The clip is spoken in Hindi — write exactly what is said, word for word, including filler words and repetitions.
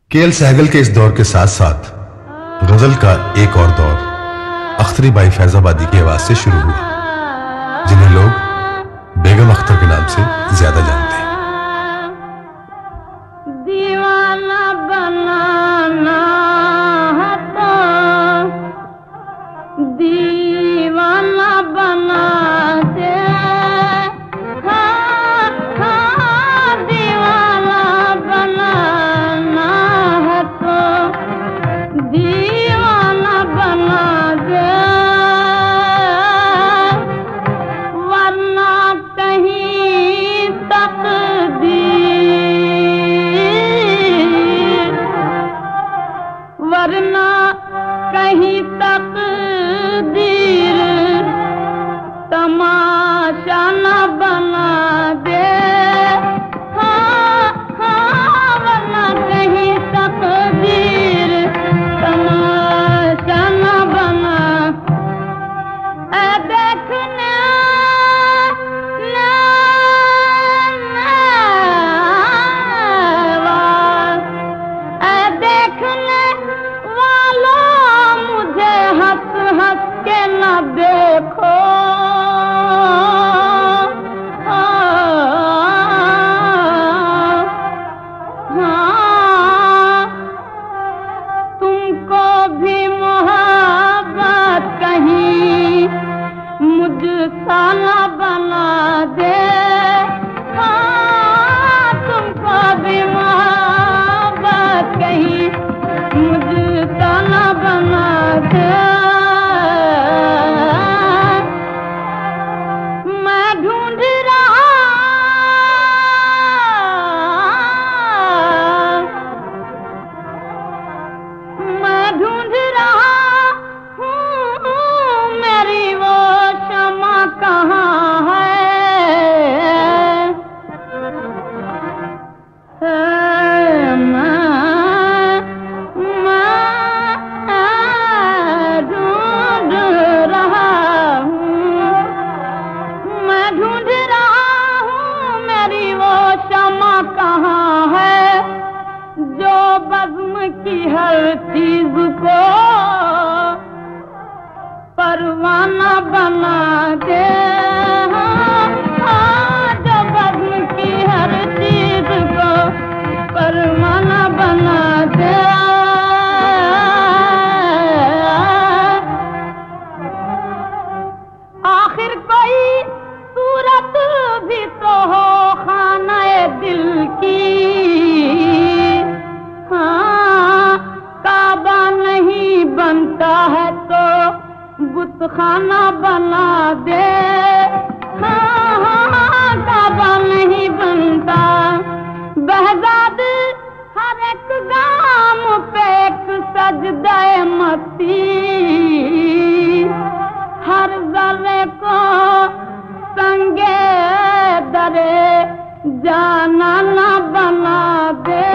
के एल सहगल के इस दौर के साथ साथ गजल का एक और दौर अख्तरी बाई फैजाबादी की आवाज से शुरू हुआ, जिन्हें लोग बेगम अख्तर के नाम से ज्यादा जानते हैं। दीवाना बनाना है तो दीवाना बना दे, हाँ, हाँ, दीवाना बनाना है तो दीवाना बना दे, वरना कहीं तकदीर वरना कहीं तकदीर तमाशा न बना दे, हाँ, हाँ, वरना कहीं तकदीर तमाशा न बना। ऐ देखने ऐ देखने वालों मुझे हंस हंस के न देखो, हाँ, तुमको भी मोहब्बत कहीं मुझसा न बना दे, हाँ, तुमको भी मोहब्बत कहीं मुझसा न बना दे। मैं ढूंढ रहा मैं ढूंढ रहा हूँ मेरी वो क्षमा कहाँ है, है मैं मैं ढूंढ रहा हूँ मैं ढूंढ रहा हूँ मेरी वो क्षमा कहाँ है, जो बज़्म की हर चीज को परवाना बना दे, हाँ, हाँ, जो बज़्म की हर चीज को परवाना बना दे। आखिर कोई सूरत भी तो हो खाने दिल की, हाँ, काबा नहीं बनता है तो बुतखाना बना दे, हाँ, हाँ, काबा नहीं बनता। बहजाद हर एक गाम पे एक सजदे मस्ती, हर जर्रे को संगे दरे जाना न बना दे।